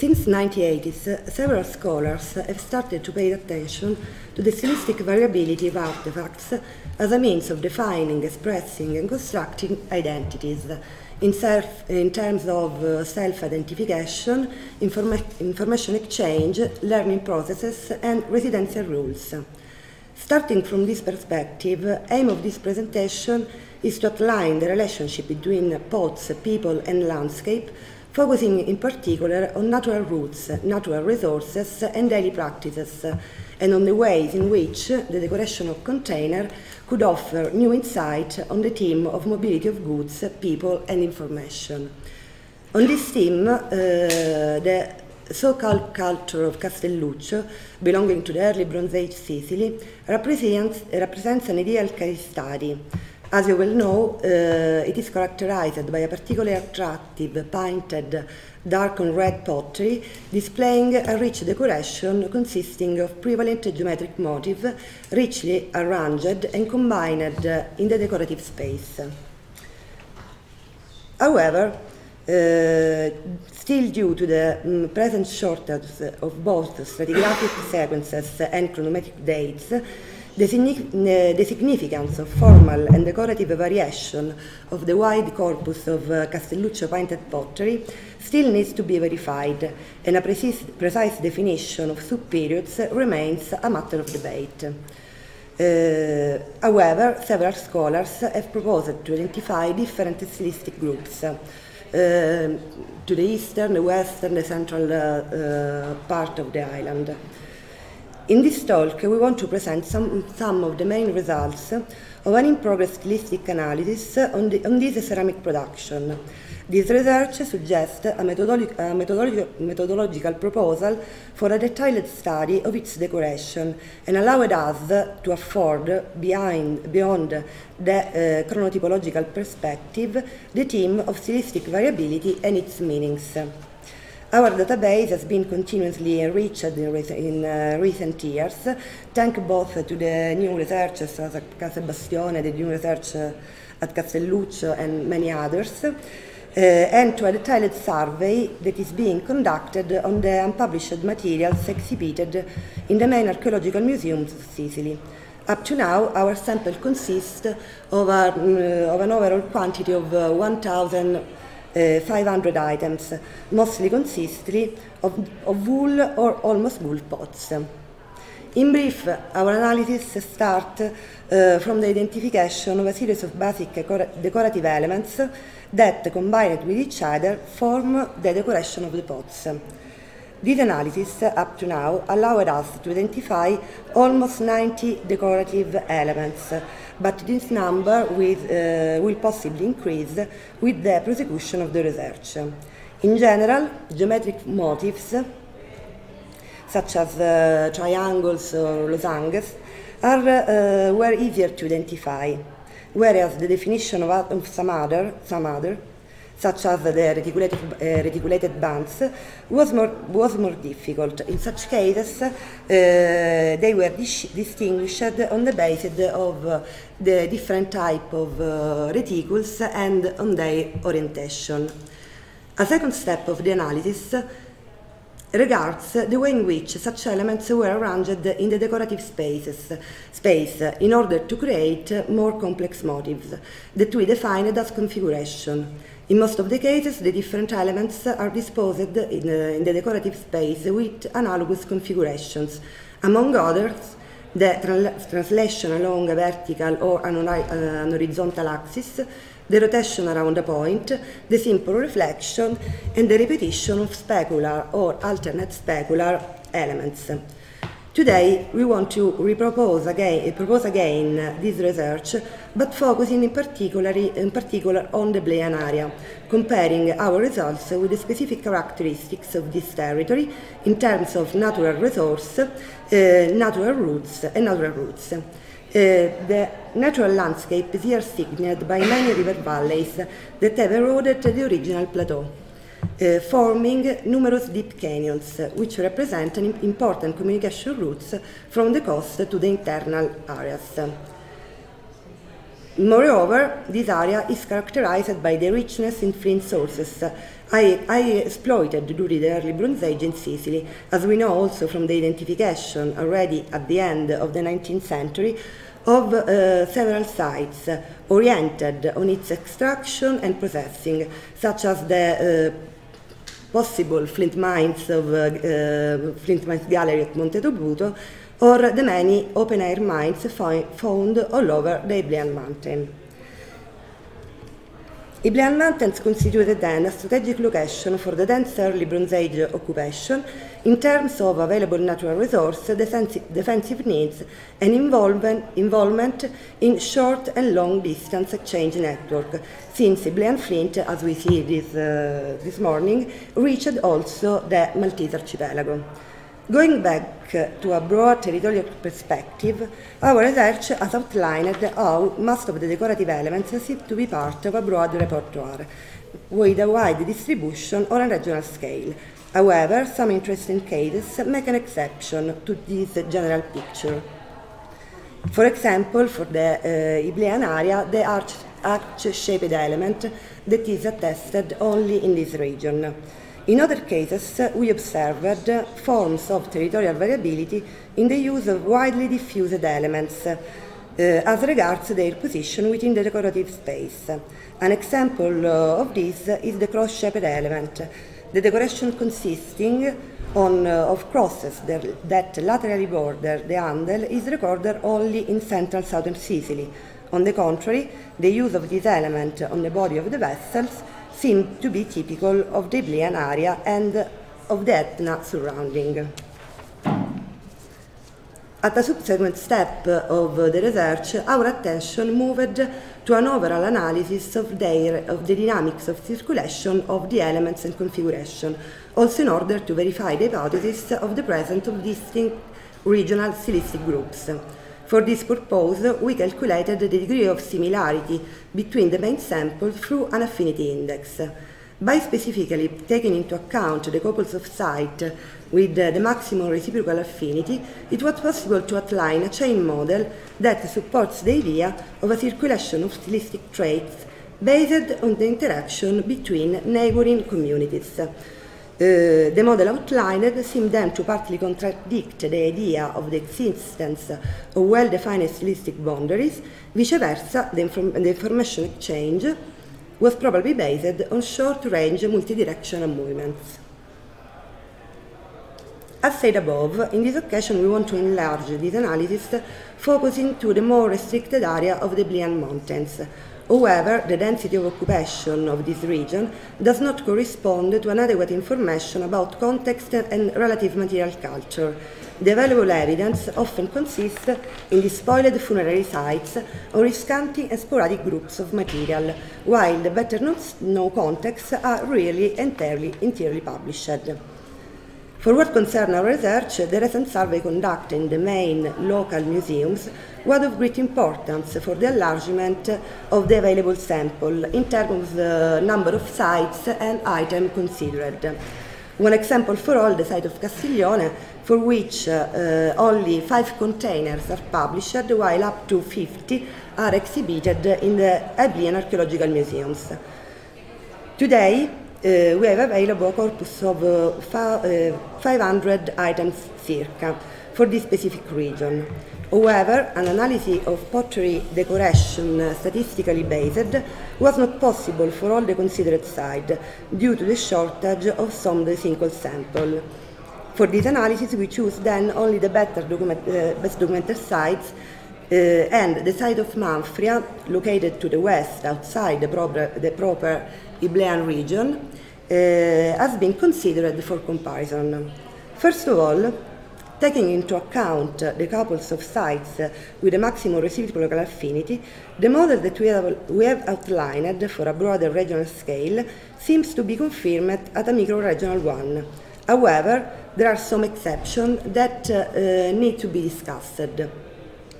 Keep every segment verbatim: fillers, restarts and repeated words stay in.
Since the nineteen eighties, uh, several scholars have started to pay attention to the stylistic variability of artifacts as a means of defining, expressing, and constructing identities in, self, in terms of uh, self-identification, informa information exchange, learning processes, and residential rules. Starting from this perspective, the aim of this presentation is to outline the relationship between pots, people, and landscape, focusing in particular on natural roots, natural resources, and daily practices, and on the ways in which the decoration of container could offer new insight on the theme of mobility of goods, people, and information. On this theme, uh, the so-called culture of Castelluccio, belonging to the early Bronze Age Sicily, represents, represents an ideal case study. As you will know, uh, it is characterized by a particularly attractive, painted, dark and red pottery, displaying a rich decoration consisting of prevalent geometric motifs, richly arranged and combined in the decorative space. However, uh, still due to the um, present shortage of both stratigraphic sequences and chronometric dates, The, uh, the significance of formal and decorative variation of the wide corpus of uh, Castelluccio painted pottery still needs to be verified, and a precise, precise definition of subperiods remains a matter of debate. Uh, however, several scholars have proposed to identify different stylistic groups uh, to the eastern, the western, the central uh, uh, part of the island. In this talk, we want to present some, some of the main results of an in-progress stylistic analysis on, the, on this ceramic production. This research suggests a, methodolo a methodolo methodological proposal for a detailed study of its decoration and allowed us to afford, behind, beyond the uh, chronotypological perspective, the theme of stylistic variability and its meanings. Our database has been continuously enriched in, re in uh, recent years, thanks both to the new researchers at Ca' Sebastione, the new research uh, at Castelluccio, and many others, uh, and to a detailed survey that is being conducted on the unpublished materials exhibited in the main archaeological museums of Sicily. Up to now, our sample consists of, a, uh, of an overall quantity of uh, one thousand five hundred items, mostly consisting of, of wool or almost wool pots. In brief, our analysis starts uh, from the identification of a series of basic decorative elements that, combined with each other, form the decoration of the pots. This analysis, up to now, allowed us to identify almost ninety decorative elements, but this number with, uh, will possibly increase with the prosecution of the research. In general, geometric motifs, such as uh, triangles or losanges, are, uh, were easier to identify, whereas the definition of, of some, other, some other, such as the reticulated, uh, reticulated bands, was more, was more difficult. In such cases, uh, they were dis distinguished on the basis of uh, the different type of uh, reticules and on their orientation. A second step of the analysis regards the way in which such elements were arranged in the decorative spaces, space in order to create more complex motifs that we defined as configuration. In most of the cases, the different elements are disposed in, uh, in the decorative space with analogous configurations. Among others, the tra translation along a vertical or an, uh, an horizontal axis, the rotation around a point, the simple reflection, and the repetition of specular or alternate specular elements. Today, we want to repropose again, propose again uh, this research, but focusing in particular, in particular on the Bleian area, comparing our results with the specific characteristics of this territory in terms of natural resource, uh, natural roots, and natural roots. Uh, the natural landscape is here signed by many river valleys that have eroded the original plateau, Uh, forming numerous deep canyons, uh, which represent an important communication routes from the coast to the internal areas. Moreover, this area is characterized by the richness in flint sources, highly exploited during the early Bronze Age in Sicily, as we know also from the identification already at the end of the nineteenth century of uh, several sites oriented on its extraction and processing, such as the uh, possible flint mines of uh, uh, Flint Mines Gallery at Monte Tobruto, or the many open-air mines found all over the Iblean Mountain. Iblean Mountains constituted then a strategic location for the dense early Bronze Age occupation in terms of available natural resource, defensive needs, and involvement, involvement in short and long distance exchange network, since Iblean Flint, as we see this, uh, this morning, reached also the Maltese archipelago. Going back to a broad territorial perspective, our research has outlined how most of the decorative elements seem to be part of a broad repertoire, with a wide distribution on a regional scale. However, some interesting cases make an exception to this general picture. For example, for the uh, Iblean area, the arch, arch-shaped element that is attested only in this region. In other cases, we observed forms of territorial variability in the use of widely diffused elements uh, as regards their position within the decorative space. An example uh, of this is the cross-shaped element, the decoration consisting on, uh, of crosses that, that laterally border the handle is recorded only in central southern Sicily. On the contrary, the use of this element on the body of the vessels seem to be typical of the Iblean area and of the Etna surrounding. At a subsequent step of the research, our attention moved to an overall analysis of, their, of the dynamics of circulation of the elements and configuration, also in order to verify the hypothesis of the presence of distinct regional stylistic groups. For this purpose, we calculated the degree of similarity between the main samples through an affinity index. By specifically taking into account the couples of sites with the maximum reciprocal affinity, it was possible to outline a chain model that supports the idea of a circulation of stylistic traits based on the interaction between neighboring communities. Uh, the model outlined seemed then to partly contradict the idea of the existence of well-defined stylistic boundaries. Vice versa, the, inform the information exchange was probably based on short-range multidirectional movements. As said above, in this occasion we want to enlarge this analysis, focusing to the more restricted area of the Iblean Mountains. However, the density of occupation of this region does not correspond to an adequate information about context and relative material culture. The available evidence often consists in despoiled funerary sites or scanty and sporadic groups of material, while the better known contexts are really entirely, entirely published. For what concerns our research, the recent survey conducted in the main local museums was of great importance for the enlargement of the available sample in terms of the number of sites and items considered. One example for all, the site of Castiglione, for which uh, only five containers are published, while up to fifty are exhibited in the Iblean archaeological museums. Today, Uh, we have available a corpus of uh, uh, five hundred items circa for this specific region. However, an analysis of pottery decoration uh, statistically based was not possible for all the considered sites due to the shortage of some single sample. For this analysis, we choose then only the better document, uh, best documented sites, uh, and the site of Manfria, located to the west outside the proper, the proper Iblean region, uh, has been considered for comparison. First of all, taking into account the couples of sites with a maximum reciprocal affinity, the model that we have, we have outlined for a broader regional scale seems to be confirmed at a micro-regional one. However, there are some exceptions that uh, need to be discussed.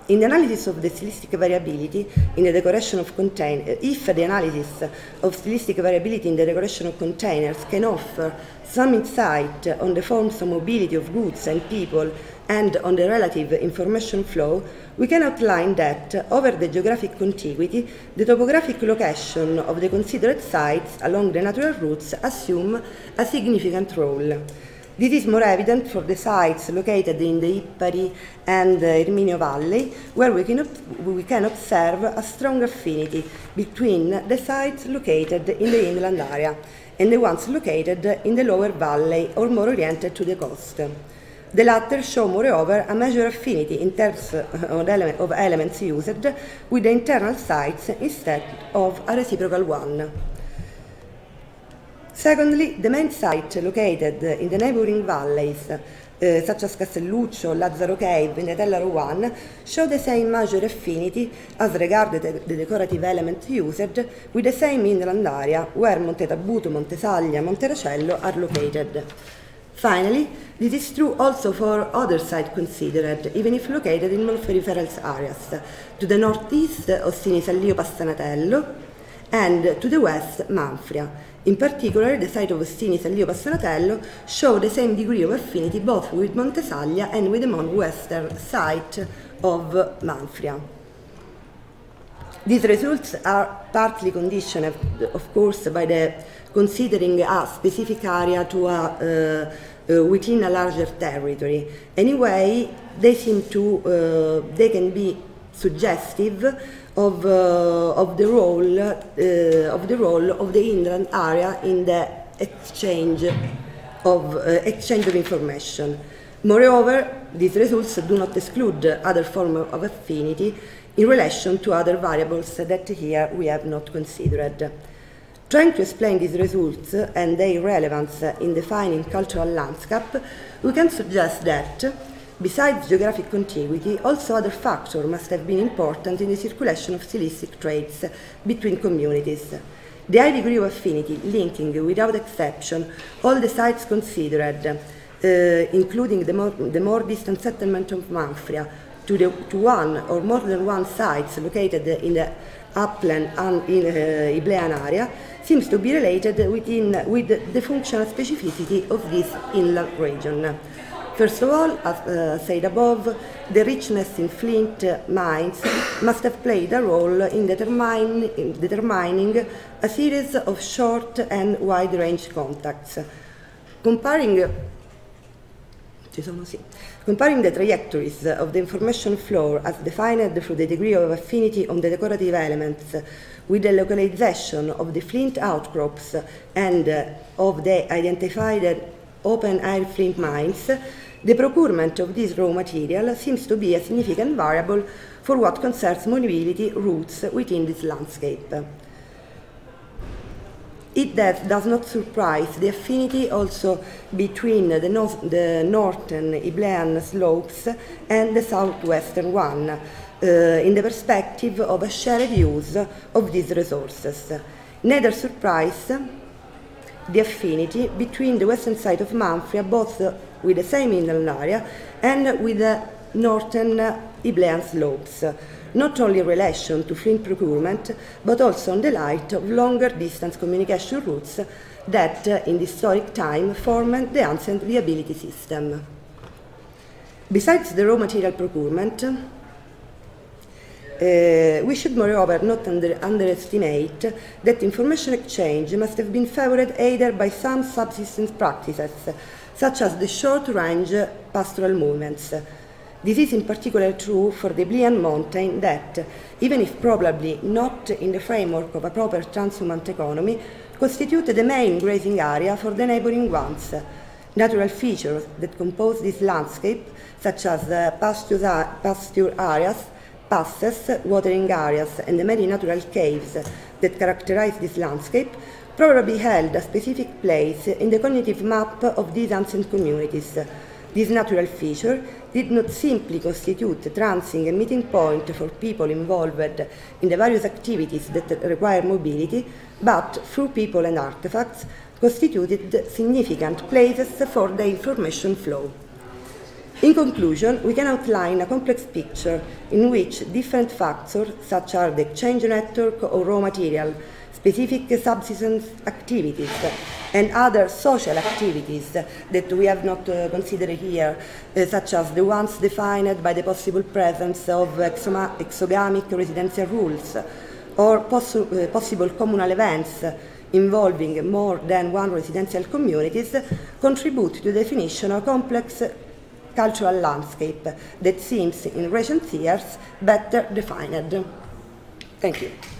In the analysis of the stylistic variability in the decoration of containers, if the analysis of stylistic variability in the decoration of containers can offer some insight on the forms of mobility of goods and people and on the relative information flow, we can outline that over the geographic contiguity, the topographic location of the considered sites along the natural routes assume a significant role. This is more evident for the sites located in the Ippari and uh, Erminio Valley, where we can, we can observe a strong affinity between the sites located in the inland area and the ones located in the lower valley or more oriented to the coast. The latter show, moreover, a major affinity in terms of, ele of elements used with the internal sites instead of a reciprocal one. Secondly, the main sites located in the neighboring valleys, uh, such as Castelluccio, Lazzaro Cave, and the Tellaro One, show the same major affinity as regarded the, the decorative elements used with the same inland area where Monte Tabuto, Montesaglia, Monterracello are located. Finally, this is true also for other sites considered, even if located in more peripheral areas, to the northeast Ossini Sallio Passanatello and to the west Manfria. In particular, the site of Ossini Sallio Passanatello show the same degree of affinity both with Montesaglia and with the more western site of Manfria. These results are partly conditioned, of course, by the considering a specific area to a, uh, uh, within a larger territory. Anyway, they seem to, uh, they can be suggestive of, uh, of, the role, uh, of the role of the inland area in the exchange of, uh, exchange of information. Moreover, these results do not exclude other forms of affinity in relation to other variables that here we have not considered. Trying to explain these results and their relevance in defining cultural landscape, we can suggest that, besides geographic contiguity, also other factors must have been important in the circulation of stylistic traits between communities. The high degree of affinity linking, without exception, all the sites considered, uh, including the more, the more distant settlement of Manfria, to, the, to one or more than one sites located in the upland and in uh, Iblean area, seems to be related within, with the functional specificity of this inland region. First of all, as uh, said above, the richness in flint mines must have played a role in, determine, in determining a series of short and wide-range contacts. Comparing, comparing the trajectories of the information flow as defined through the degree of affinity on the decorative elements with the localization of the flint outcrops and uh, of the identified open-air flint mines, the procurement of this raw material seems to be a significant variable for what concerns mobility routes within this landscape. It does not surprise the affinity also between the, no the northern Iblean slopes and the southwestern one, uh, in the perspective of a shared use of these resources. Neither surprise the affinity between the western side of Manfria, both with the same inland area and with the northern Iblean slopes, not only in relation to flint procurement, but also in the light of longer distance communication routes that, uh, in historic time, formed the ancient viability system. Besides the raw material procurement, uh, we should moreover not under, underestimate that information exchange must have been favored either by some subsistence practices, such as the short-range pastoral movements. This is in particular true for the Iblean mountain that, even if probably not in the framework of a proper transhumant economy, constitute the main grazing area for the neighboring ones. Natural features that compose this landscape, such as uh, pasture, pasture areas, passes, watering areas, and the many natural caves that characterize this landscape, probably held a specific place in the cognitive map of these ancient communities. This natural feature did not simply constitute a transient and meeting point for people involved in the various activities that require mobility, but through people and artifacts, constituted significant places for the information flow. In conclusion, we can outline a complex picture in which different factors, such as the exchange network of raw material, specific subsistence activities, and other social activities that we have not uh, considered here, uh, such as the ones defined by the possible presence of exoma exogamic residential rules, or possu uh, possible communal events involving more than one residential communities, contribute to the definition of complex cultural landscape that seems in recent years better defined. Thank you.